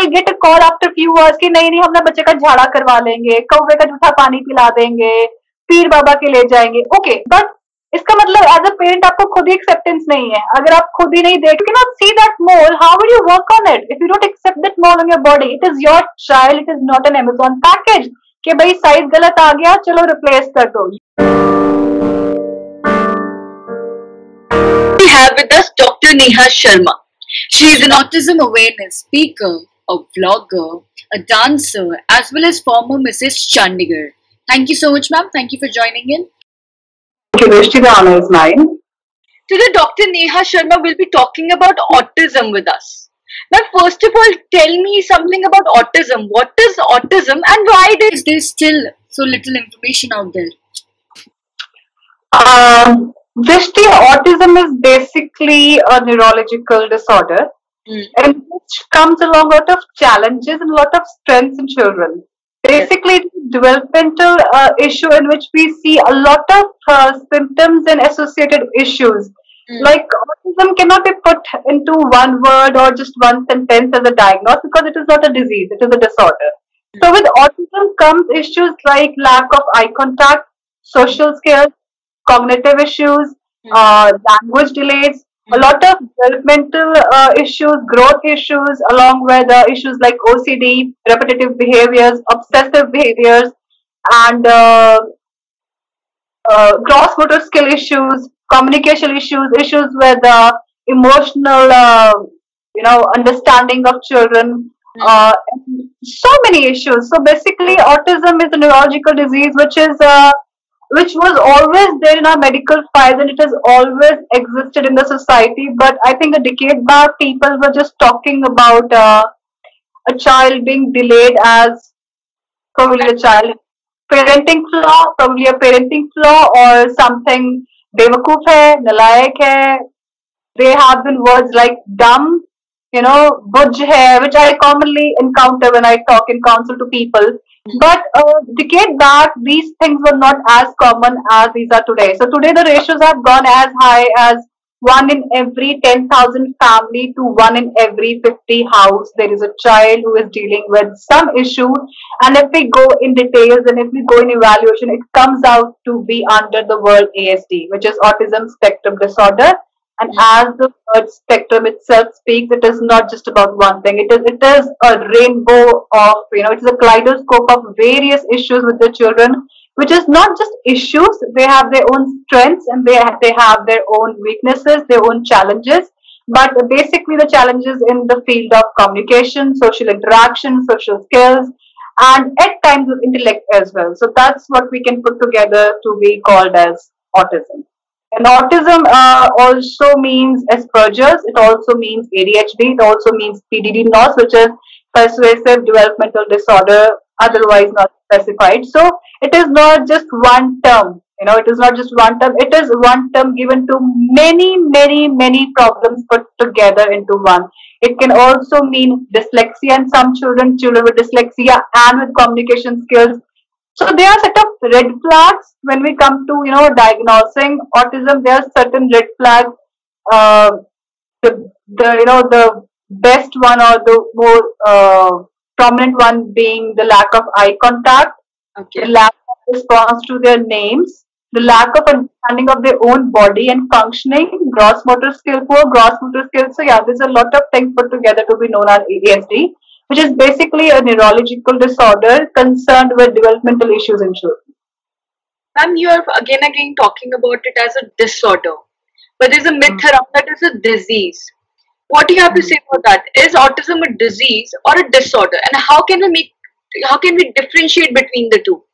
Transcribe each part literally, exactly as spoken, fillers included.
will get a call after few hours कि नहीं नहीं हम ना बच्चे का झाड़ा करवा लेंगे, कौवे का जूठा पानी पिला देंगे, पीर बाबा के ले जाएंगे. ओके, बट इसका मतलब एज अ पेरेंट आपको खुद ही एक्सेप्टेंस नहीं है. अगर आप खुद ही नहीं देख के not see that mole, how will you work on it? If you don't accept that mole in your body, it is your child, it is not an Amazon package कि भाई साइज गलत आ गया, चलो रिप्लेस कर दो. We have with us Doctor Neha Sharma. She is an autism awareness speaker, a vlogger, a dancer, as well as former Missus Chandigarh. Thank you so much, ma'am. Thank you for joining in. Thank you, Vrishti. The honor is mine. Today, Doctor Neha Sharma will be talking about autism with us. Now, first of all, tell me something about autism. What is autism and why is there still so little information out there? Um, Vrishti, autism is basically a neurological disorder mm. and which comes along a lot of challenges and a lot of strengths in children. Basically, it's a developmental uh, issue in which we see a lot of uh, symptoms and associated issues. Mm. Like autism cannot be put into one word or just one sentence as a diagnosis because it is not a disease, it is a disorder. Mm. So with autism comes issues like lack of eye contact, social skills, cognitive issues, mm. uh, language delays, mm. a lot of developmental uh, issues, growth issues, along with uh, issues like O C D, repetitive behaviors, obsessive behaviors, and uh, uh, gross motor skill issues, communication issues, issues with uh, emotional, uh, you know, understanding of children, mm. uh, and so many issues. So basically, autism is a neurological disease which is uh, which was always there in our medical files and it has always existed in the society. But I think a decade back, people were just talking about uh, a child being delayed as probably a child parenting flaw, probably a parenting flaw or something. Bevakoof hai, nalayak hai. They have been words like dumb, you know, budge hai, which I commonly encounter when I talk in counsel to people. But a decade back, these things were not as common as these are today. So today the ratios have gone as high as one in every ten thousand family to one in every fifty house. There is a child who is dealing with some issue. And if we go in details and if we go in evaluation, it comes out to be under the word A S D, which is Autism Spectrum Disorder. And as the word spectrum itself speaks, it is not just about one thing. It is it is a rainbow of, you know, it is a kaleidoscope of various issues with the children, which is not just issues. They have their own strengths and they have, they have their own weaknesses, their own challenges. But basically the challenges in the field of communication, social interaction, social skills, and at times with intellect as well. So that's what we can put together to be called as autism. And autism uh, also means Asperger's, it also means A D H D, it also means P D D N O S, which is pervasive developmental disorder, otherwise not specified. So it is not just one term, you know, it is not just one term, it is one term given to many, many, many problems put together into one. It can also mean dyslexia in some children, children with dyslexia and with communication skills. So there are set of red flags when we come to, you know, diagnosing autism. There are certain red flags. Uh, the, the you know the best one or the more uh, prominent one being the lack of eye contact, okay. The lack of response to their names, the lack of understanding of their own body and functioning, gross motor skill, poor gross motor skills. So yeah, there's a lot of things put together to be known as A S D, which is basically a neurological disorder concerned with developmental issues in children. Ma'am, you are again again talking about it as a disorder, but there's a myth mm. around that it's a disease. What do you have mm. to say about that? Is autism a disease or a disorder, and how can we make, how can we differentiate between the two?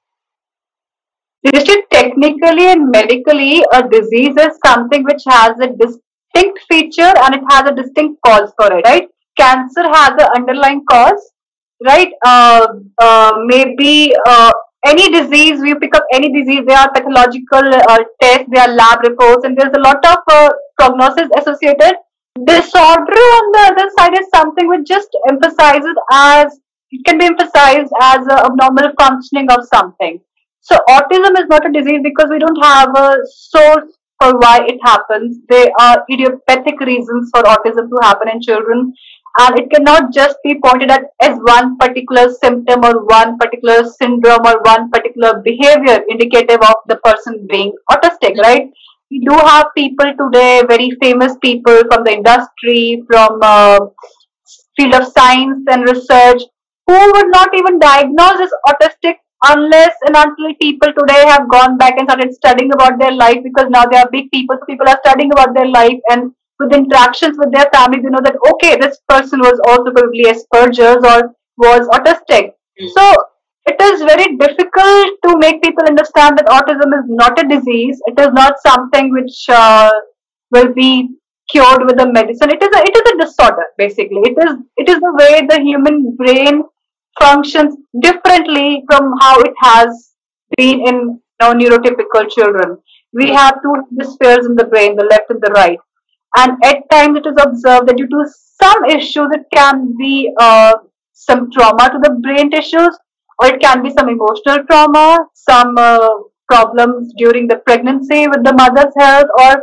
Technically and medically, a disease is something which has a distinct feature and it has a distinct cause for it, right? Cancer has an underlying cause, right? Uh, uh, maybe uh, any disease, we pick up any disease, there are pathological uh, tests, there are lab reports, and there's a lot of uh, prognosis associated. Disorder on the other side is something which just emphasizes as, it can be emphasized as a abnormal functioning of something. So autism is not a disease because we don't have a source for why it happens. There are idiopathic reasons for autism to happen in children. and it cannot just be pointed at as one particular symptom or one particular syndrome or one particular behavior indicative of the person being autistic, right? We do have people today, very famous people from the industry, from uh, field of science and research, who would not even diagnose as autistic unless and until people today have gone back and started studying about their life, because now they are big people, so people are studying about their life, and with interactions with their family, they know that okay, this person was also probably Asperger's or was autistic. Mm. So it is very difficult to make people understand that autism is not a disease. It is not something which uh, will be cured with a medicine. It is a, it is a disorder basically. It is it is the way the human brain functions differently from how it has been in you know, neurotypical children. We have two hemispheres in the brain, the left and the right. And at times it is observed that due to some issues, it can be uh, some trauma to the brain tissues, or it can be some emotional trauma, some uh, problems during the pregnancy with the mother's health, or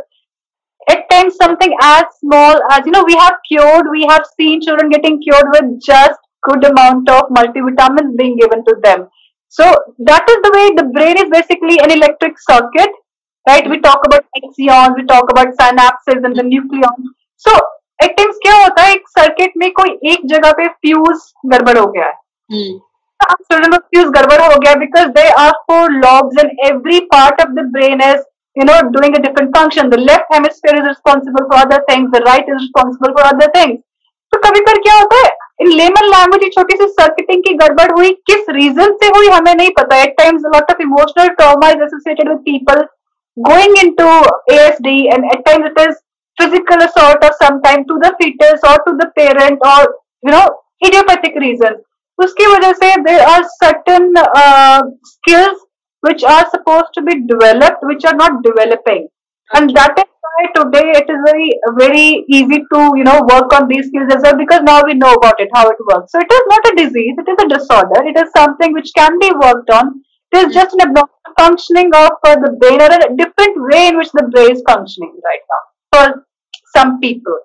at times something as small as, you know, we have cured, we have seen children getting cured with just good amount of multivitamins being given to them. So that is the way the brain is basically an electric circuit, right? We talk about axons, we talk about synapses and the nucleons. So at times क्या होता है, एक circuit में कोई एक जगह पे fuse गड़बड़ हो गया है. Children of fuse गड़बड़ हो गया because there are four lobes and every part of the brain is, you know, doing a different function. The left hemisphere is responsible for other things, the right is responsible for other things. तो कभी कभी क्या होता है, इन layman language छोटी सी circuiting की गड़बड़ हुई, किस रीजन से हुई हमें नहीं पता. At times a lot of emotional trauma is associated with people going into A S D, and at times it is physical assault or sometimes to the fetus or to the parent, or you know, idiopathic reasons. उसकी वजह से there are certain uh, skills which are supposed to be developed which are not developing, and that is why today it is very very easy to, you know, work on these skills as well, because now we know about it, how it works. So it is not a disease, it is a disorder, it is something which can be worked on. It is just an abnormal functioning of uh, the brain, or a different way in which the brain is functioning right now for some people.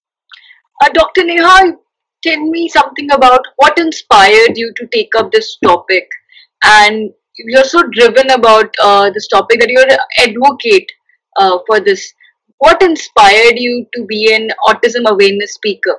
uh, Doctor Neha, tell me something about what inspired you to take up this topic, and you're so driven about uh, this topic that you're an advocate uh, for this. What inspired you to be an autism awareness speaker?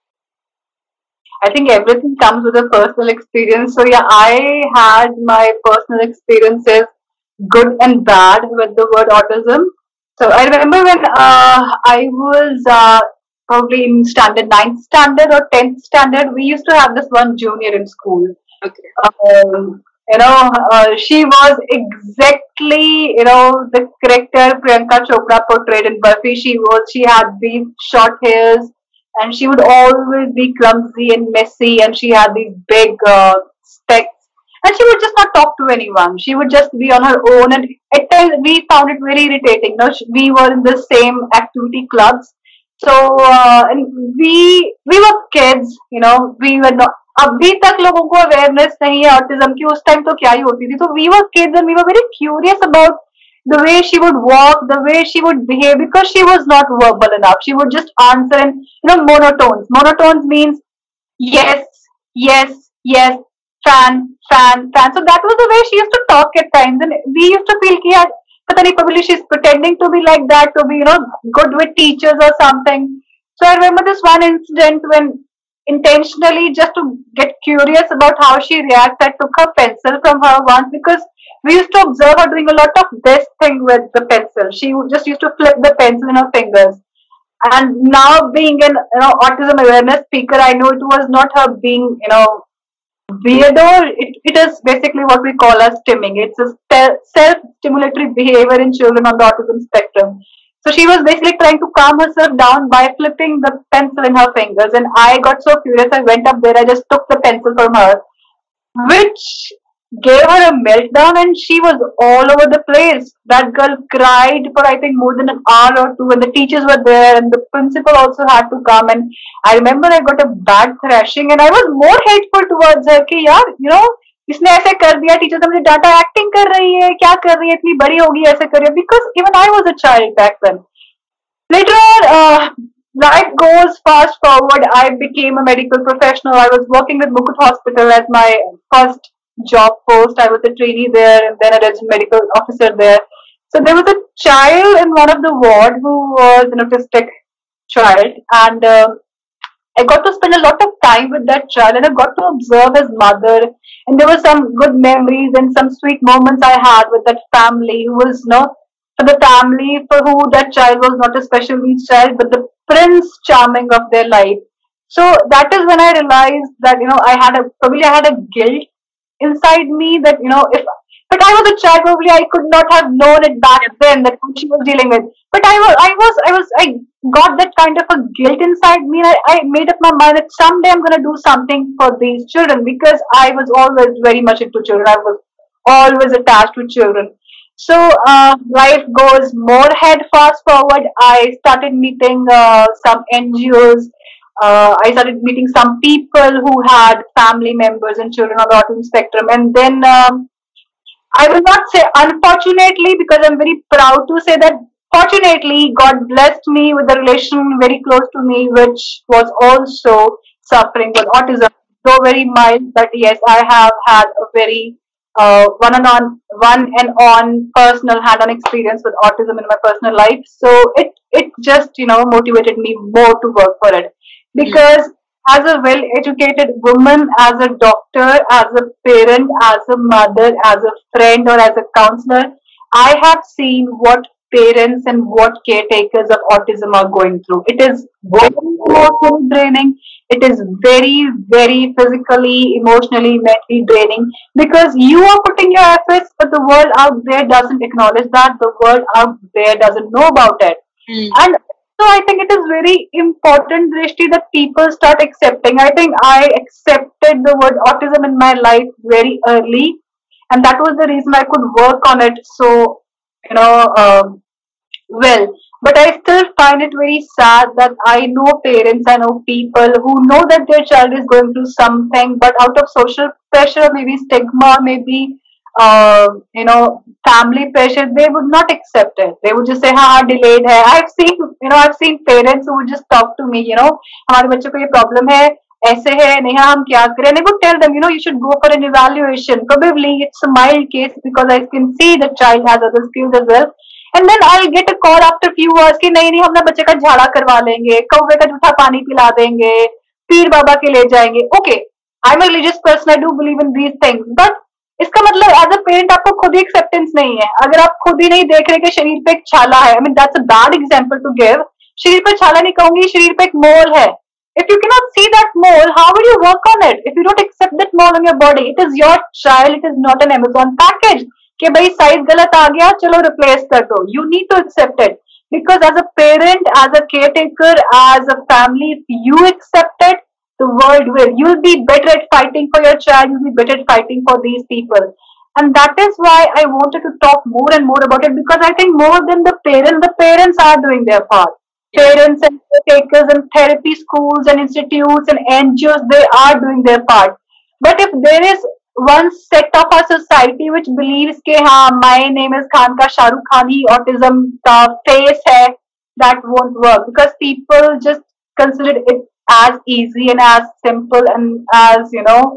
I think everything comes with a personal experience. So yeah, I had my personal experiences, good and bad, with the word autism. So I remember when uh, I was uh, probably in standard ninth standard or tenth standard, we used to have this one junior in school. Okay. Um, you know, uh, she was exactly, you know, the character Priyanka Chopra portrayed in Buffy. She was, she had these short hairs, and she would always be clumsy and messy, and she had these big uh, specs, and she would just not talk to anyone. She would just be on her own, and at times we found it very irritating. You know, we were in the same activity clubs, so uh, and we we were kids, you know, we were not. अभी तक लोगों को awareness नहीं है autism की, उस time तो क्या ही होती थी. तो we were kids and we were very curious about the way she would walk, the way she would behave, because she was not verbal enough. She would just answer in, you know, monotones. Monotones means yes, yes, yes, fan, fan, fan. So that was the way she used to talk at times, and we used to feel कि यार पता नहीं, probably she's pretending to be like that, to be, you know, good with teachers or something. So I remember this one incident when, intentionally, just to get curious about how she reacts, I took her pencil from her once, because we used to observe her doing a lot of this thing with the pencil. She just used to flip the pencil in her fingers. And now, being an, you know, autism awareness speaker, I know it was not her being, you know, weirdo. It, it is basically what we call as stimming. It's a self-stimulatory behavior in children on the autism spectrum. So she was basically trying to calm herself down by flipping the pencil in her fingers. And I got so curious, I went up there, I just took the pencil from her, which gave her a meltdown, and she was all over the place. That girl cried for, I think, more than an hour or two, and the teachers were there, and the principal also had to come. And I remember I got a bad thrashing, and I was more hateful towards her कि यार, you know, इसने ऐसे कर दिया, teacher ने मुझे डांटा, acting कर रही है, क्या कर रही है, इतनी बड़ी होगी, ऐसे कर रही है. Because even I was a child back then. Later on, uh, life goes fast forward. I became a medical professional. I was working with Mukut Hospital as my first job post. I was a trainee there and then a resident medical officer there. So there was a child in one of the ward who was an autistic child, and uh, I got to spend a lot of time with that child, and I got to observe his mother. And there were some good memories and some sweet moments I had with that family who was, you know, for the family for who that child was not a special needs child, but the prince charming of their life. So that is when I realized that, you know, I had a, probably I had a guilt inside me that, you know, if, but I was a child, probably I could not have known it back then that what she was dealing with. But I was, I was, I was, I got that kind of a guilt inside me. And I, I made up my mind that someday I'm going to do something for these children because I was always very much into children. I was always attached to children. So uh, life goes more ahead. Fast forward, I started meeting uh, some N G Os. Uh, I started meeting some people who had family members and children on the autism spectrum, and then um, I will not say unfortunately because I'm very proud to say that fortunately God blessed me with a relation very close to me which was also suffering with autism, though very mild, but yes, I have had a very uh, one and on one and on personal hand-on experience with autism in my personal life. So it it just you know motivated me more to work for it because as a well educated woman, as a doctor, as a parent, as a mother, as a friend, or as a counselor, I have seen what parents and what caretakers of autism are going through. It is very emotionally draining. It is very, very physically, emotionally, mentally draining because you are putting your efforts, but the world out there doesn't acknowledge that. The world out there doesn't know about it. Mm. And so I think it is very important, Drishti, that people start accepting. I think I accepted the word autism in my life very early, and that was the reason I could work on it so, you know, um, well. But I still find it very sad that I know parents, I know people who know that their child is going through something, but out of social pressure, maybe stigma, maybe uh, you know, family pressure, they would not accept it. They would just say, "हाँ delayed है." I've seen, you know, I've seen parents who would just talk to me, you know, हमारे बच्चे को ये problem है, ऐसे है, नेहा हम क्या करें? And I would tell them, you know, you should go for an evaluation. Probably it's a mild case because I can see the child has other skills as well. And then I'll get a call after few hours कि नहीं नहीं हम ना बच्चे का झाड़ा करवा लेंगे, कौवे का जूठा पानी पिला देंगे, पीर बाबा के ले जाएंगे. Okay, I'm a religious person, I do believe in these things, but इसका मतलब एज अ पेरेंट आपको खुद ही एक्सेप्टेंस नहीं है. अगर आप खुद ही नहीं देख रहे कि शरीर पे एक छाला है, I mean that's a bad example to give. शरीर पे छाला नहीं कहूंगी, शरीर पे एक मोल है. If you cannot see that mole, how will you work on it? If you don't accept that mole on your body, it is your child, it is not an Amazon package. कि भाई size गलत आ गया, चलो replace कर दो. You need to accept it because as a parent, as a caretaker, as a family, if you accept it, the world will. You'll be better at fighting for your child. You'll be better at fighting for these people. And that is why I wanted to talk more and more about it because I think more than the parents, the parents are doing their part. Yeah. Parents and caretakers and therapy schools and institutes and N G Os, they are doing their part. But if there is one set of our society which believes कि हाँ, my name is Khan का शाहरुख खान ही autism का face है, that won't work because people just consider it as easy and as simple and as you know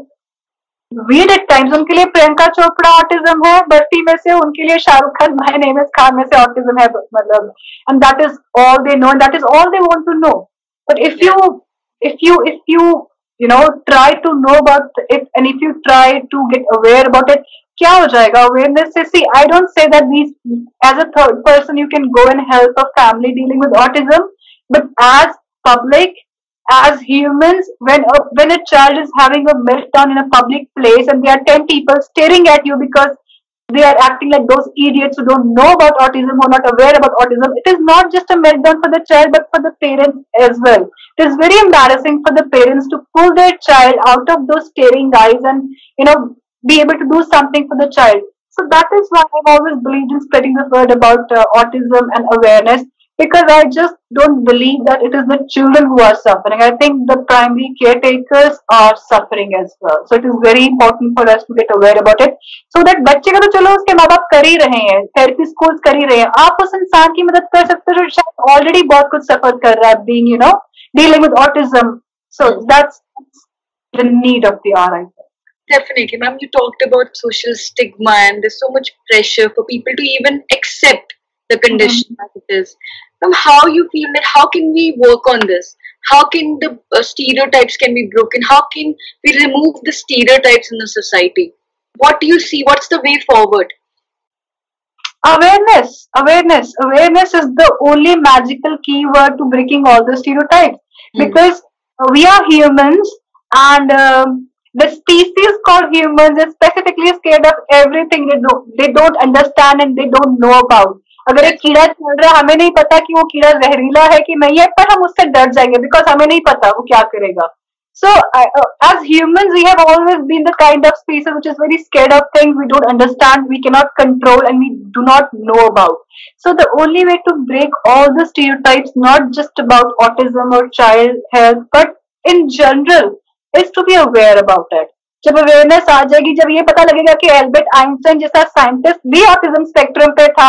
weird at times. उनके लिए Priyanka Chopra autism है बस्ती में से, उनके लिए Shahrukh Khan my name is Khan में से ऑटिज्म है मतलब, and that is all they know and that is all they want to know. But if you if you if you you know try to know about it and if you try to get aware about it, क्या हो जाएगा awareness से. See, I don't say that these as a third person you can go and help a family dealing with autism, but as public, as humans, when a, when a child is having a meltdown in a public place and there are ten people staring at you because they are acting like those idiots who don't know about autism, who are not aware about autism, it is not just a meltdown for the child but for the parents as well. It is very embarrassing for the parents to pull their child out of those staring eyes and you know be able to do something for the child. So that is why I've always believed in spreading the word about uh, autism and awareness. because I just don't believe that it is the children who are suffering. I think the primary caretakers are suffering as well. So it is very important for us to get aware about it. So that बच्चे का तो चलो उसके माँ बाप कर ही रहे हैं, therapy schools कर ही रहे हैं. आप उस इंसान की मदद कर सकते हो जो शायद already बहुत कुछ suffer कर रहा है, being you know dealing with autism. So that's the need of the hour, I think. Definitely, ma'am. You talked about social stigma, and there's so much pressure for people to even accept the condition mm-hmm. as it is. Ma'am, how you feel that? How can we work on this? How can the uh, stereotypes can be broken? How can we remove the stereotypes in the society? What do you see? What's the way forward? Awareness, awareness, awareness is the only magical keyword to breaking all the stereotypes. Mm. Because we are humans, and um, the species called humans is specifically scared of everything they don't, they don't understand and they don't know about. अगर एक कीड़ा चल रहा है, हमें नहीं पता कि वो कीड़ा जहरीला है कि नहीं है, पर हम उससे डर जाएंगे बिकॉज हमें नहीं पता वो क्या करेगा. So uh, uh, as humans, we have always been the kind of species which is very scared of things we don't understand, we cannot control, and we do not know about. So the only way to break all the stereotypes, not just about autism or child health, but in general, is to be aware about it. जब awareness आ जाएगी, जब ये पता लगेगा कि Albert Einstein जैसा scientist भी ऑटिज्म स्पेक्ट्रम पे था,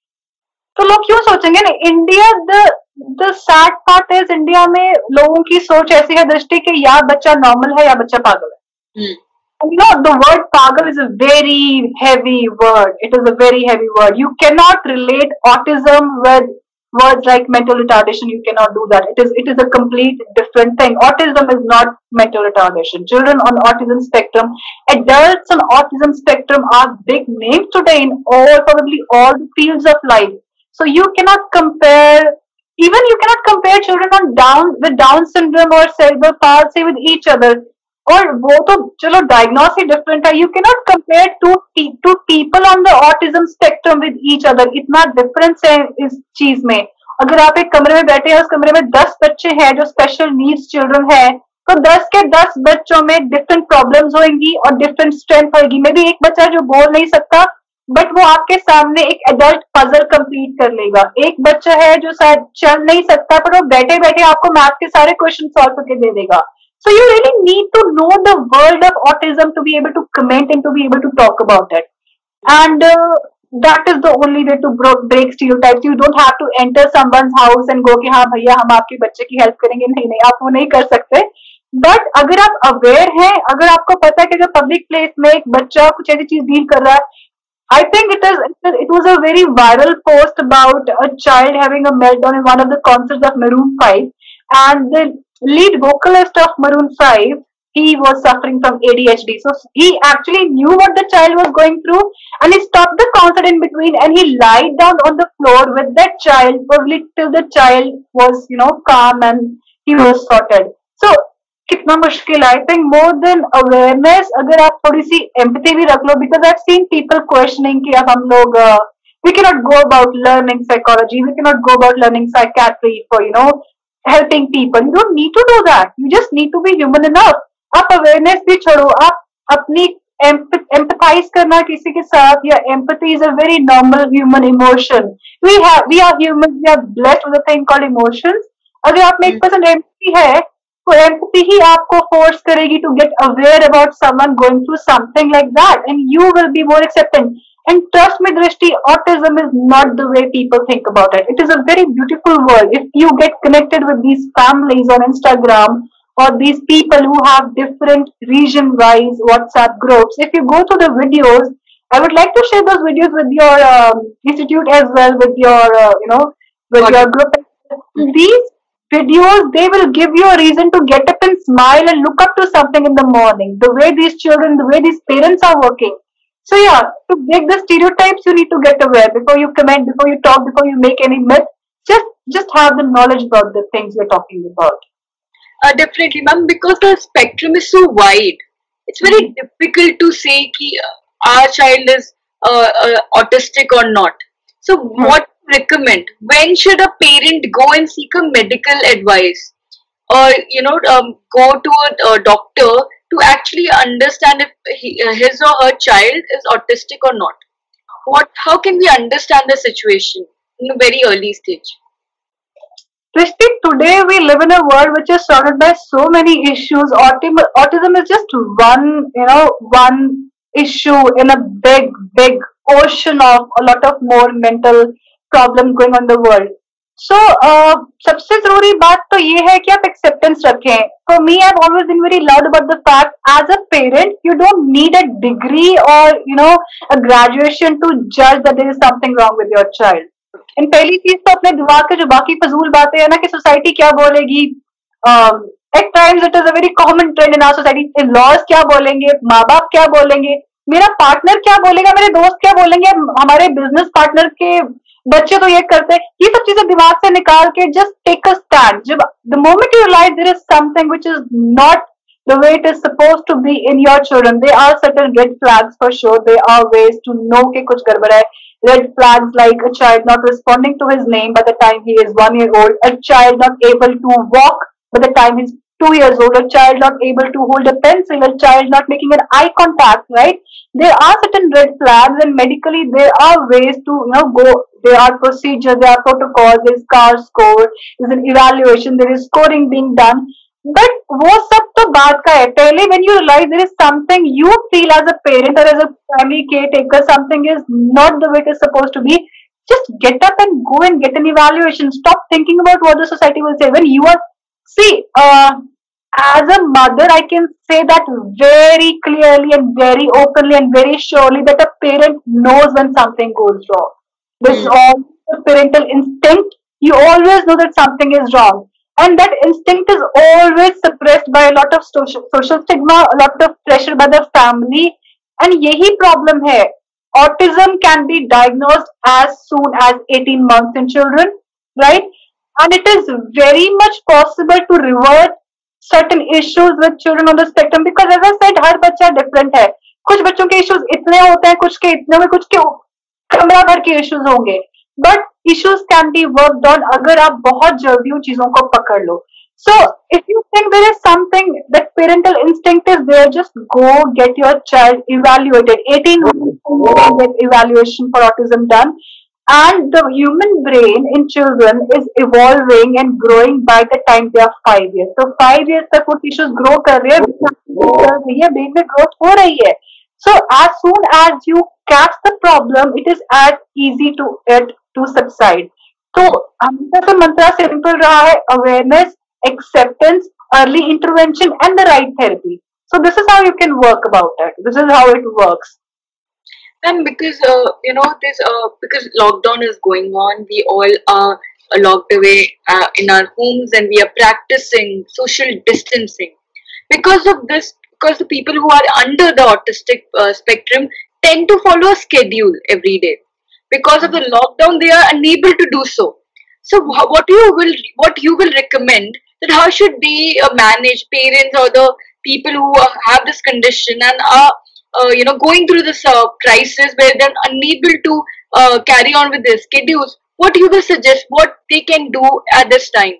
तो लोग क्यों सोचेंगे ना. India the the sad part is, India में लोगों की सोच ऐसी है दृष्टि कि या बच्चा नॉर्मल है या बच्चा पागल है. You know, the word pagal is a very heavy word. It is a very heavy word. You cannot relate autism with words like mental retardation. You cannot do that. It is it is a complete different thing. Autism is not mental retardation. Children on autism spectrum, adults on autism spectrum are big names today in all, probably all the fields of life. So you cannot compare, even you cannot compare children on Down with Down syndrome or cerebral palsy with each other. और वो तो चलो diagnose ही different है. You cannot compare to two people on the autism spectrum with each other. इतना difference है इस चीज में. अगर आप एक कमरे में बैठे हैं, उस कमरे में दस बच्चे हैं जो स्पेशल नीड्स चिल्ड्रन है, तो दस के दस बच्चों में डिफरेंट प्रॉब्लम्स होंगी और डिफरेंट स्ट्रेंथ होगी. मे बी एक बच्चा जो बोल नहीं सकता, बट वो आपके सामने एक एडल्ट पजल कंप्लीट कर लेगा. एक बच्चा है जो शायद चल नहीं सकता, पर वो बैठे बैठे आपको मैथ के सारे क्वेश्चन सॉल्व करके दे देगा. So you really need to know the world of autism to be able to comment and to be able to talk about it. And uh, that is the only way to break stereotypes. You don't have to enter someone's house and go कि हाँ भैया हम आपके बच्चे की help करेंगे. नहीं नहीं, आप वो नहीं कर सकते. बट अगर आप अवेयर हैं, अगर आपको पता है कि अगर पब्लिक प्लेस में एक बच्चा कुछ ऐसी चीज डील कर रहा है, I think it is it was a very viral post about a child having a meltdown in one of the concerts of Maroon five, and the lead vocalist of Maroon five, he was suffering from A D H D. So he actually knew what the child was going through, and he stopped the concert in between and he lied down on the floor with that child probably till the child was, you know, calm and he was sorted. So कितना मुश्किल है. I think more than awareness, अगर आप थोड़ी सी empathy भी रख लो, because I have seen people questioning कि अब हम लोग we can not go about learning psychology, we can not go about learning psychiatry for you know helping people. You don't need to do that. You just need to be human enough. आप awareness भी छोड़ो, आप अपनी empathise करना किसी के साथ, या empathy is a very normal human emotion. We have we are human, we are blessed with a thing called emotions. अगर आप में एक परसेंट एम्पैथी है, तो एम्पैथी ही आपको फोर्स करेगी to get aware about someone going through something like that, and you will be more acceptant. And trust me, Drishti, autism is not the way people think about it. It is a very beautiful world. If you get connected with these families on Instagram or these people who have different region-wise WhatsApp groups, if you go to the videos, I would like to share those videos with your um, institute as well, with your, uh, you know, with okay. your group. These videos, they will give you a reason to get up and smile and look up to something in the morning. The way these children, the way these parents are working. So yeah, to break the stereotypes, you need to get aware before you comment, before you talk, before you make any myth. Just, just have the knowledge about the things we're talking about. Uh, definitely, ma'am, because the spectrum is so wide. It's very mm-hmm. difficult to say ki our child is uh, uh, autistic or not. So, mm-hmm. what do you recommend? When should a parent go and seek a medical advice, or you know, um, go to a, a doctor to actually understand if he, uh, his or her child is autistic or not? What? How can we understand the situation in a very early stage? Krishti, today we live in a world which is surrounded by so many issues. Autism, autism is just one, you know, one issue in a big, big ocean of a lot of more mental problems going on in the world. So, uh, सबसे जरूरी बात तो ये है कि आप acceptance रखें. For me, I've always been very loud about the fact, as a parent, you don't need a degree or you know a graduation to judge that there is something wrong with your child. And पहली चीज तो अपने दिमाग के जो बाकी फजूल बातें है ना कि सोसाइटी क्या बोलेगी, at times it is a very common trend in our society, लॉज क्या बोलेंगे, माँ बाप क्या बोलेंगे, मेरा पार्टनर क्या बोलेगा, मेरे दोस्त क्या बोलेंगे, हमारे बिजनेस पार्टनर के बच्चे तो ये करते हैं. ये सब चीजें दिमाग से निकाल के जस्ट टेक अ स्टैंड. जब the moment you realise there is something which is not the way it is supposed to be in your children, there are certain red flags for sure. There are ways to know कि कुछ गड़बड़ है. Red flags like a child not responding to his name by the time he is one year old, a child not able to walk by the time he's two years old, a child not able to hold a pencil, a child not making an eye contact, right? There are certain red flags, and medically there are ways to you know go. There are procedures, there are protocols, there is scar score, there is an evaluation, there is scoring being done. But वो सब तो बात का है. पहले when you realise there is something, you feel as a parent और as a family caretaker something is not the way it is supposed to be, just get up and go and get an evaluation. Stop thinking about what the society will say. When you are, see, uh, as a mother, I can say that very clearly and very openly and very surely that a parent knows when something goes wrong. This is all the parental instinct. You always know that something is wrong. And that instinct is always suppressed by a lot of social, social stigma, a lot of pressure by the family. And यही problem है. Autism can be diagnosed as soon as eighteen months in children, right? And it is very much possible to revert certain issues with children on the spectrum, because as I said, हर बच्चा different है. कुछ बच्चों के issues इतने होते हैं, कुछ के इतने में, कुछ के कमरा भर के issues होंगे. But issues can be worked on अगर आप बहुत जल्दी उन चीजों को पकड़ लो. So if you think there is something that parental instinct is there, just go get your child evaluated. eighteen months get evaluation for autism done. And the human brain in children is evolving and growing by the time they are five years. So five years तक वो tissues grow कर रहे हैं, brain में growth हो रही है. So as soon as you catch the problem, it is as easy to it to subside. तो हमारा तो मंत्र सिंपल रहा है, awareness, acceptance, early intervention and the right therapy. So this is how you can work about it. This is how it works. And because uh, you know this uh, because lockdown is going on, we all are uh, locked away uh, in our homes, and we are practicing social distancing. Because of this, because the people who are under the autistic uh, spectrum tend to follow a schedule every day. Because of the lockdown, they are unable to do so. So, what you will what you will recommend that how should they uh, manage parents or the people who uh, have this condition and are uh, you know going through this uh, crisis where they're unable to uh, carry on with their schedules? What you will suggest? What they can do at this time?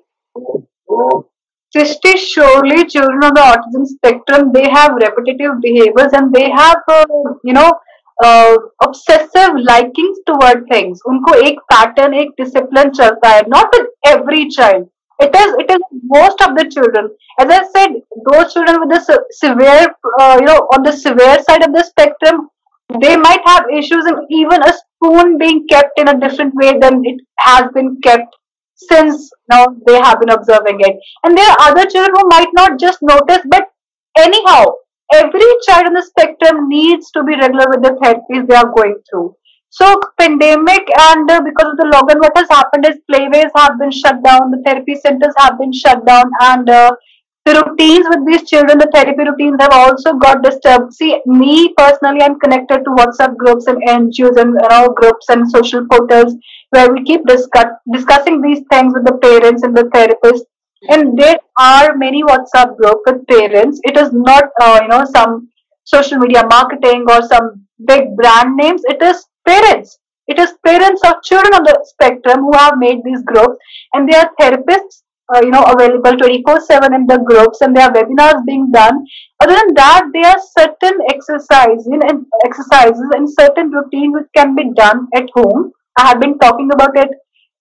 Srishti, surely children on the autism spectrum, they have repetitive behaviors and they have uh, you know. Uh, obsessive likings toward things. उनको एक pattern, एक discipline चलता है. Not with every child. It is it is most of the children. As I said, those children with the se severe, uh, you know, on the severe side of the spectrum, they might have issues in even a spoon being kept in a different way than it has been kept since now they have been observing it. And there are other children who might not just notice, but anyhow. Every child on the spectrum needs to be regular with the therapies they are going through. So pandemic and uh, because of the lockdown, what has happened is playways have been shut down, the therapy centers have been shut down, and uh, the routines with these children, the therapy routines have also got disturbed. See, me personally, I'm connected to WhatsApp groups and N G Os and you know, groups and social portals where we keep discuss discussing these things with the parents and the therapists. And there are many WhatsApp groups with parents. It is not, uh, you know, some social media marketing or some big brand names. It is parents. It is parents of children on the spectrum who have made these groups, and there are therapists, uh, you know, available twenty-four seven in the groups, and there are webinars being done. Other than that, there are certain exercises and exercises and certain routines which can be done at home. I have been talking about it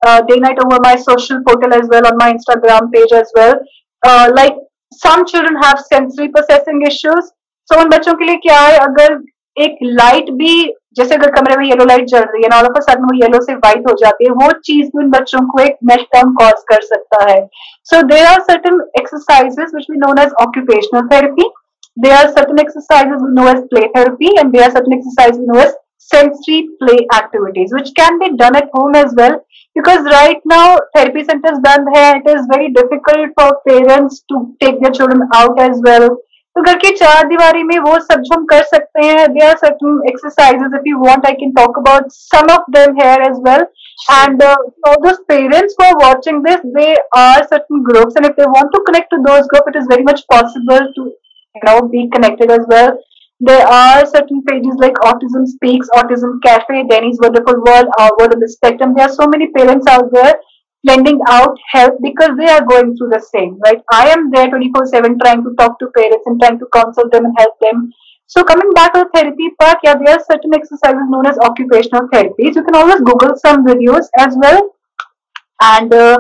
uh, day night over my social portal as well, on my Instagram page as well. Uh, like some children have sensory processing issues. So उन बच्चों के लिए क्या है, अगर एक light भी, जैसे अगर कमरे में येलो लाइट जल रही है, ऑल ऑफ अ सडन वो येलो से व्हाइट हो जाती है, वो चीज भी उन बच्चों को एक मेल्टडाउन कॉज कर सकता है. So there are certain exercises which we known as occupational therapy. There are certain exercises we know as play therapy, and there are certain exercises we know as sensory play activities, which can be done at home as well. Because right now therapy centers band hai, it is very difficult for parents to take their children out as well. तो घर की चार दीवारी में वो सब जो हम कर सकते हैं, there are certain exercises. If you want, I can talk about some of them here as well. And uh, for those parents who are watching this, they are certain groups, and if they want to connect to those groups, it is very much possible to, you know, be connected as well. There are certain pages like Autism Speaks, Autism Cafe, Danny's Wonderful World, Our World on the Spectrum. There are so many parents out there lending out help because they are going through the same, right? I am there twenty-four seven trying to talk to parents and trying to counsel them and help them. So coming back to the therapy part, yeah, there are certain exercises known as occupational therapies. You can always Google some videos as well. And uh,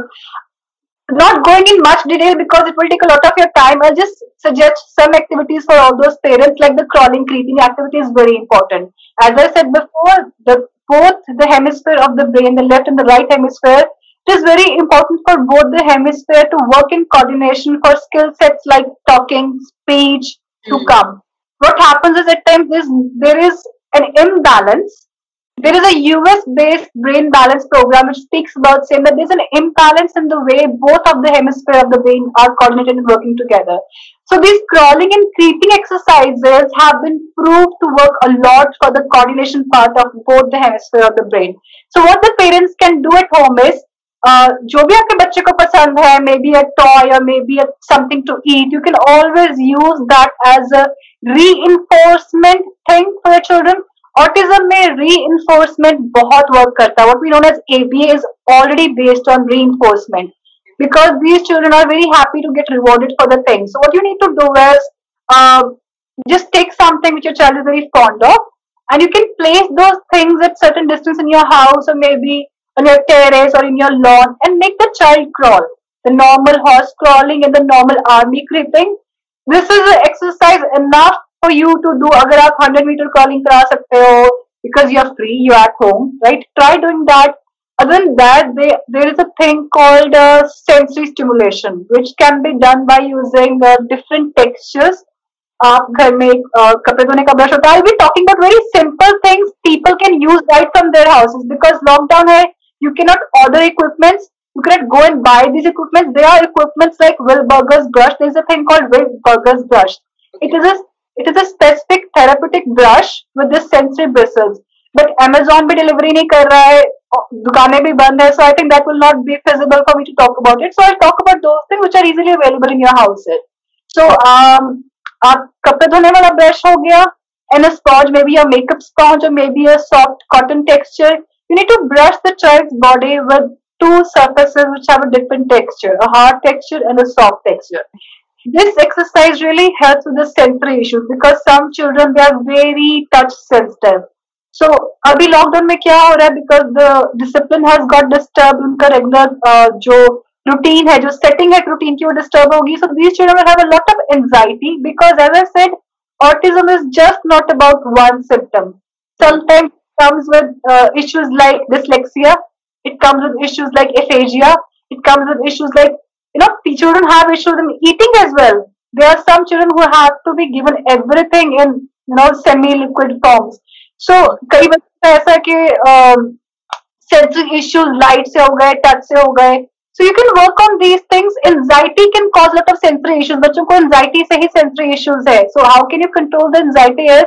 not going in much detail because it will take a lot of your time. I'll just suggest some activities for all those parents, like the crawling, creeping activity is very important. As I said before, the both the hemisphere of the brain, the left and the right hemisphere, it is very important for both the hemisphere to work in coordination for skill sets like talking, speech to Mm. come. What happens is at times is there is an imbalance. There is a U S-based brain balance program which speaks about saying that there's an imbalance in the way both of the hemisphere of the brain are coordinated and working together. So these crawling and creeping exercises have been proved to work a lot for the coordination part of both the hemisphere of the brain. So what the parents can do at home is, uh, जो भी आपके बच्चे को पसंद है, maybe a toy or maybe a, something to eat, you can always use that as a reinforcement thing for your children. Autism में reinforcement बहुत work करता है. What we know as A B A is already based on reinforcement because these children are very happy to get rewarded for the thing. So what you need to do is uh, just take something which your child is very fond of, and you can place those things at certain distance in your house or maybe on your terrace or in your lawn and make the child crawl. The normal horse crawling and the normal army creeping. This is an exercise enough for you to do. अगर आप one hundred meter crawling करा सकते हो because you are free, you are at home, right? Try doing that. Other than that, they, there is a thing called uh, sensory stimulation, which can be done by using uh, different textures. आप घर में uh, कपड़े धोने का brush होता है. I'll be talking about very simple things people can use right from their houses because lockdown है. You cannot order equipments. You cannot go and buy these equipments. There are equipments like Will Burger's brush. There is a thing called Will Burger's brush. It is a it is a specific therapeutic brush with this sensory bristles. But Amazon भी delivery नहीं कर रहा है, दुकानें भी बंद है. So I think that will not be feasible for me to talk about it. So I'll talk about those things which are easily available in your houses. So um, आप कपड़े धोने वाला brush हो गया, and a sponge, maybe a makeup sponge or maybe a soft cotton texture. You need to brush the child's body with two surfaces which have a different texture, a hard texture and a soft texture. This exercise really helps with the sensory issues because some children, they are very touch sensitive. So अभी lockdown में क्या हो रहा है, because the discipline has got disturbed, उनका regular uh, जो routine है, जो setting है routine की वो disturb होगी. So these children will have a lot of anxiety because, as I said, autism is just not about one symptom. Sometimes it comes with uh, issues like dyslexia. It comes with issues like aphasia. It comes with issues like, you know, children have issues in eating as well. There are some children who have to be given everything in, you know, semi-liquid forms. So कई बच्चे ऐसा है कि sensory issues light से हो गए, touch से हो गए. So you can work on these things. Anxiety can cause a lot of sensory issues. बच्चों को anxiety से ही sensory issues है. So how can you control the anxiety is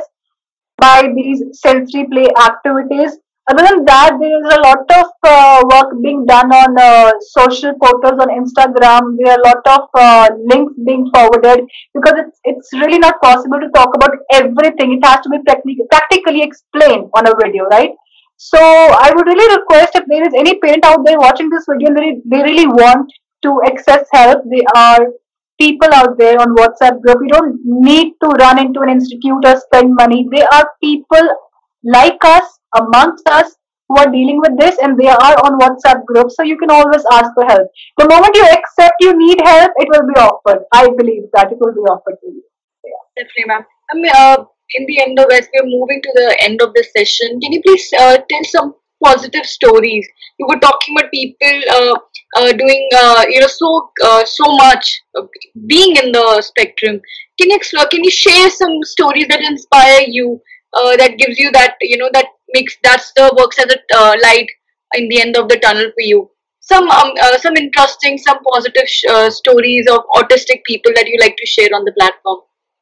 by these sensory play activities. Other than that, there is a lot of uh, work being done on uh, social portals on Instagram. There are a lot of uh, links being forwarded because it's it's really not possible to talk about everything. It has to be practically practically explained on a video, right? So I would really request if there is any parent out there watching this video and they, they really want to access help, there are people out there on WhatsApp group. You don't need to run into an institute or spend money. There are people like us, amongst us, who are dealing with this, and they are on WhatsApp groups, so you can always ask for help. The moment you accept you need help, it will be offered. I believe that it will be offered to you. Yeah. Definitely, ma'am. I mean, uh, in the end of, as we're moving to the end of this session, can you please uh, tell some positive stories? You were talking about people uh, uh, doing, uh, you know, so uh, so much, uh, being in the spectrum. Can you explore? Can you share some stories that inspire you? Uh, that gives you that, you know, that makes that's the works as a uh, light in the end of the tunnel for you. Some um, uh, some interesting, some positive sh- uh, stories of autistic people that you like to share on the platform.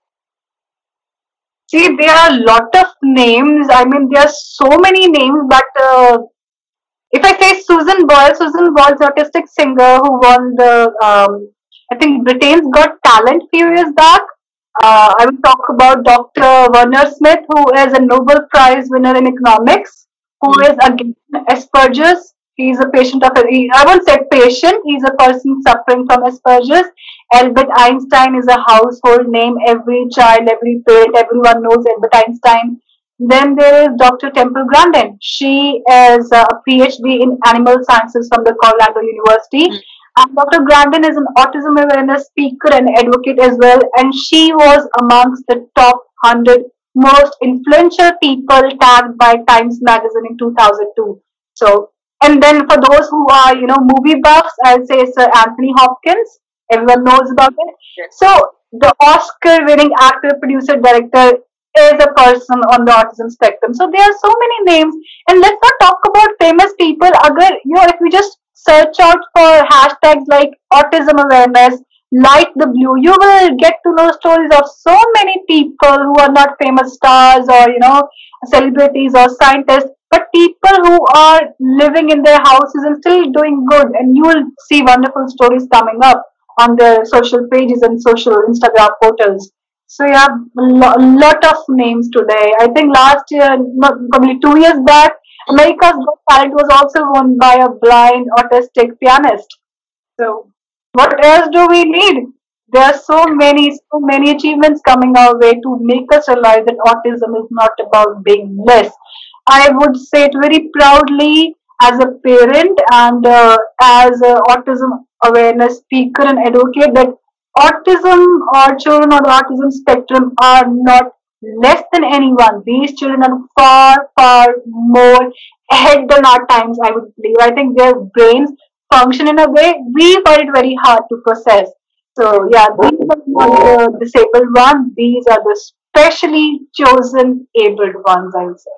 See, there are a lot of names. I mean, there are so many names, but uh, if I say Susan Boyle, Susan Boyle is an autistic singer who won the, um, I think, Britain's Got Talent few years back. Uh, I will talk about Doctor Werner Smith, who is a Nobel Prize winner in economics, who Mm. is again Asperger's. He's a patient of, he, I won't say patient, he's a person suffering from Asperger's. Albert Einstein is a household name. Every child, every parent, everyone knows Albert Einstein. Then there is Doctor Temple Grandin. She is a PhD in animal sciences from the Colorado University. Mm. And Doctor Grandin is an autism awareness speaker and advocate as well. And she was amongst the top one hundred most influential people tagged by Times Magazine in two thousand two. So, and then for those who are, you know, movie buffs, I'll say Sir Anthony Hopkins. Everyone knows about it. Yes. So, the Oscar winning actor, producer, director is a person on the autism spectrum. So there are so many names. And let's not talk about famous people. Agar, you know, if we just search out for hashtags like autism awareness, light the blue, you will get to know stories of so many people who are not famous stars or, you know, celebrities or scientists, but people who are living in their houses and still doing good. And you will see wonderful stories coming up on their social pages and social Instagram portals. So yeah, a lo- lot of names today. I think last year, not probably two years back, America's Got Talent was also won by a blind autistic pianist. So what else do we need? There are so many, so many achievements coming our way to make us realize that autism is not about being less. I would say it very proudly as a parent and uh, as a autism awareness speaker and advocate that autism or children on the autism spectrum are not less than anyone. These children are far, far more ahead than our times, I would believe. I think their brains function in a way we find it very hard to process. So yeah, these are not the disabled ones. These are the specially chosen abled ones, I would say.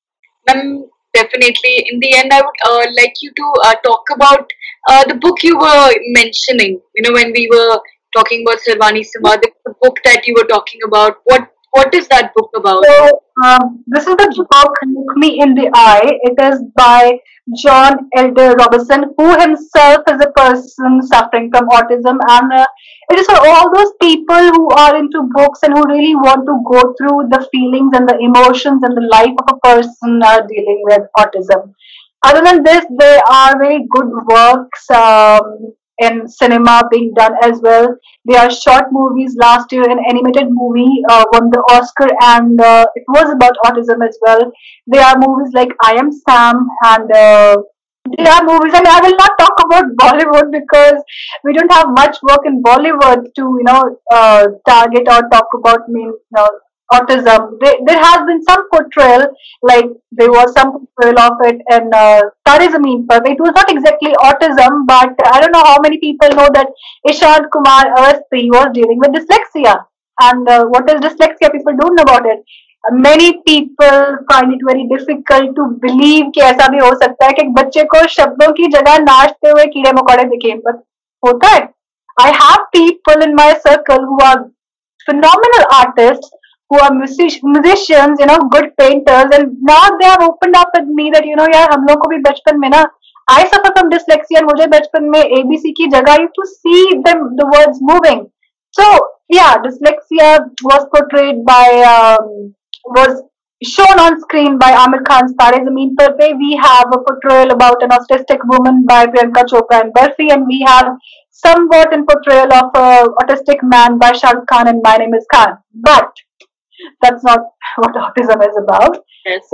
Um, Definitely. In the end, I would uh, like you to uh, talk about uh, the book you were mentioning. You know, when we were talking about Sirvani Sima, the, the book that you were talking about. What What is that book about? So, um, this is the book Look Me in the Eye. It is by John Elder Robinson, who himself is a person suffering from autism. And uh, it is for all those people who are into books and who really want to go through the feelings and the emotions and the life of a person uh, dealing with autism. Other than this, there are very good works um, in cinema being done as well. There are short movies. Last year, an animated movie uh, won the Oscar, and uh, it was about autism as well. There are movies like I Am Sam, and uh, there are movies, and I will not talk about Bollywood because we don't have much work in Bollywood to, you know, uh, target or talk about mean, you know, autism. There, there has been some portrayal, like there was some portrayal of it in uh, Tare Zameen Par. It was not exactly autism, but I don't know how many people know that Ishant Kumar Awasthi was dealing with dyslexia. And uh, what is dyslexia? People don't know about it. Many people find it very difficult to believe कि ऐसा भी हो सकता है कि एक बच्चे को शब्दों की जगह नाचते हुए कीड़े मकोड़े दिखे, but होता है. I have people in my circle who are phenomenal artists, who are music- musicians, you know, good painters, and now they have opened up with me that, you know, यार हम लोग को भी बचपन में ना, I suffer from dyslexia and मुझे बचपन में A B C की जगह I used to see them the words moving. So yeah, dyslexia was portrayed by um, was shown on screen by Amir Khan's Tare Zameen Par Pe. We have a portrayal about an autistic woman by Priyanka Chopra and Barfi, and we have somewhat in portrayal of a autistic man by Shah Rukh Khan and My Name Is Khan. But that's not what autism is about. Yes. So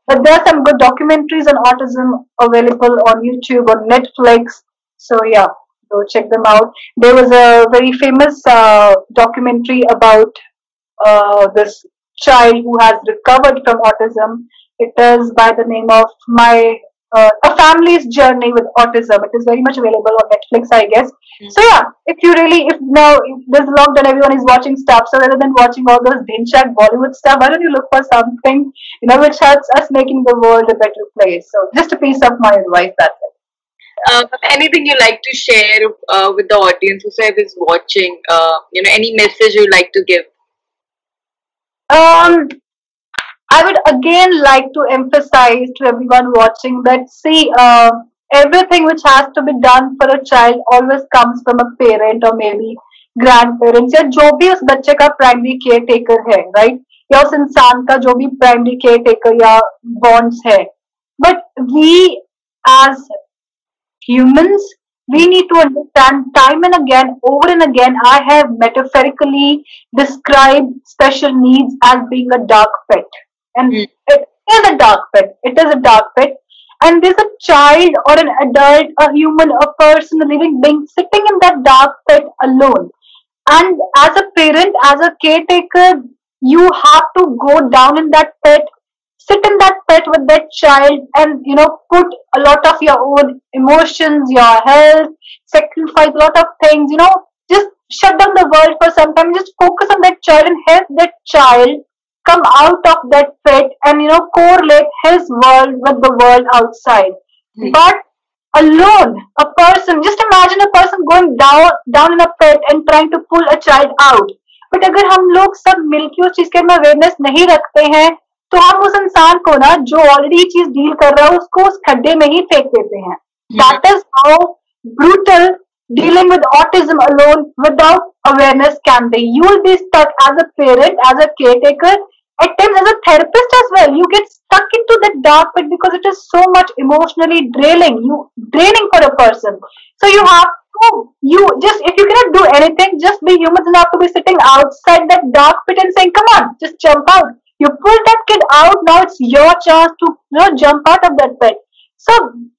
But there are some good documentaries on autism available on YouTube or Netflix. So yeah, go check them out. There was a very famous uh, documentary about uh, this child who has recovered from autism. It is by the name of My uh, A Family's Journey with Autism. It is very much available on Netflix, I guess. Mm. So yeah, if you really, if now if there's lockdown, everyone is watching stuff. So rather than watching all those Dhinchak Bollywood stuff, why don't you look for something you know which helps us making the world a better place? So just a piece of my advice. That's it. Uh, anything you like to share uh, with the audience whoever is watching? Uh, you know, any message you like to give? Um, I would again like to emphasize to everyone watching that see, uh, everything which has to be done for a child always comes from a parent or maybe grandparents या जो भी उस बच्चे का primary caretaker है, right? या उस इंसान का जो भी प्राइमरी केयर टेकर या बॉन्ड्स है. But we as humans, we need to understand time and again, over and again, I have metaphorically described special needs as being a dark pit. And mm. it is a dark pit. It is a dark pit. And there's a child or an adult, a human, a person, a living being sitting in that dark pit alone. And as a parent, as a caretaker, you have to go down in that pit, sit in that pit with that child and, you know, put a lot of your own emotions, your health, sacrifice a lot of things, you know, just shut down the world for some time, just focus on that child and help that child come out of that pit and, you know, correlate his world with the world outside. Mm-hmm. But alone, a person, just imagine a person going down down in a pit and trying to pull a child out. But अगर हम लोग सब मिलके उस चीज के में awareness नहीं रखते हैं तो हम उस इंसान को ना जो ऑलरेडी चीज डील कर रहा है उसको उस खड्डे में ही फेंक देते हैं. That is how brutal dealing with autism alone without awareness can be. You will be stuck as a parent, as a caretaker, at times as a therapist as well. You get stuck into that dark pit because it is so much emotionally draining, you draining for a person. So you have to, you just, if you cannot do anything, just be humans enough to be sitting outside that dark pit and saying, come on, just jump out. You pull that kid out, now it's your chance to, you know, jump out of that pit. So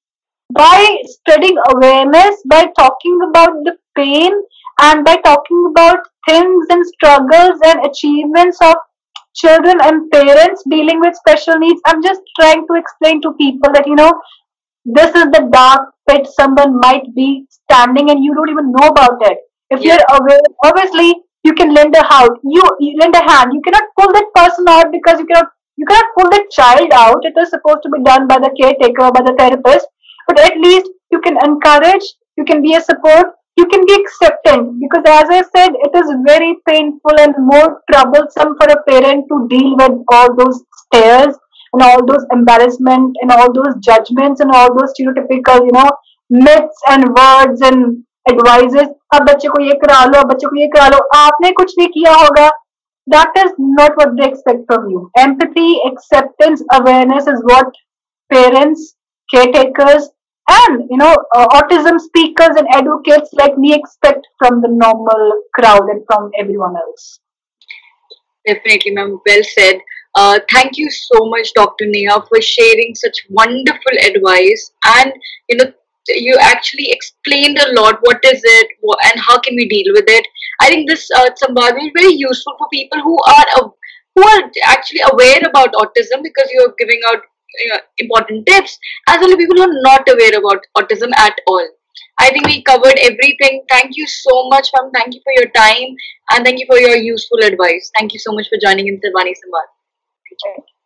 by spreading awareness, by talking about the pain and by talking about things and struggles and achievements of children and parents dealing with special needs, I'm just trying to explain to people that, you know, this is the dark pit someone might be standing and you don't even know about it. If yeah. you're aware, obviously you can lend a hand. You, you lend a hand. You cannot pull that person out because you cannot you cannot pull that child out. It is supposed to be done by the caretaker or by the therapist. But at least you can encourage. You can be a support. You can be accepting, because as I said, it is very painful and more troublesome for a parent to deal with all those stares and all those embarrassment and all those judgments and all those stereotypical, you know, myths and words and advices. अब बच्चे को ये करा लो, अब बच्चे को ये करा लो, आपने कुछ नहीं किया होगा. That is not what they expect from you. Empathy, acceptance, awareness is what parents, caretakers, and, you know, uh, autism speakers and advocates like me expect from the normal crowd and from everyone else. Definitely, ma'am. Well said. Uh, thank you so much, Doctor Neha, for sharing such wonderful advice. And, you know, you actually explained a lot. What is it and how can we deal with it? I think this uh, Samvad will be very useful for people who are uh, who are actually aware about autism, because you're giving out Uh, important tips, as well as people who are not aware about autism at all. I think we covered everything. Thank you so much, ma'am. Thank you for your time and thank you for your useful advice. Thank you so much for joining in Tirvani Samvad.